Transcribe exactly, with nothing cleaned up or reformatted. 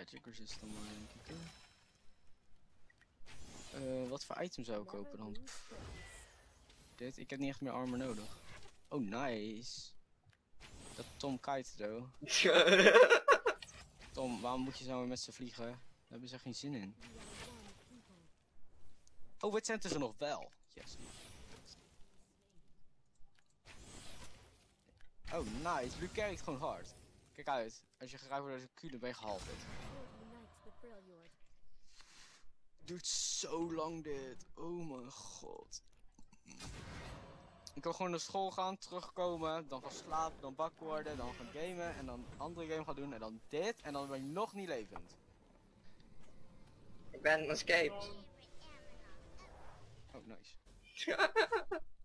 magic resist dan maar, denk ik. Uh, wat voor item zou ik kopen dan? Pff. Dit, ik heb niet echt meer armor nodig. Oh, nice. Dat Tom kite, though. Tom, waarom moet je zo met ze vliegen? Daar hebben ze geen zin in. Oh, wat zijn er nog wel? Yes. Oh, nice. Luke carryt gewoon hard. Kijk uit. Als je geraakt wordt door de Q, dan ben je gehalverd. Duurt zo lang dit. Oh mijn god. Ik kan gewoon naar school gaan, terugkomen, dan gaan slapen, dan wakker worden, dan gaan gamen en dan een andere game gaan doen en dan dit en dan ben ik nog niet levend. Ik ben escaped. Oh, nice.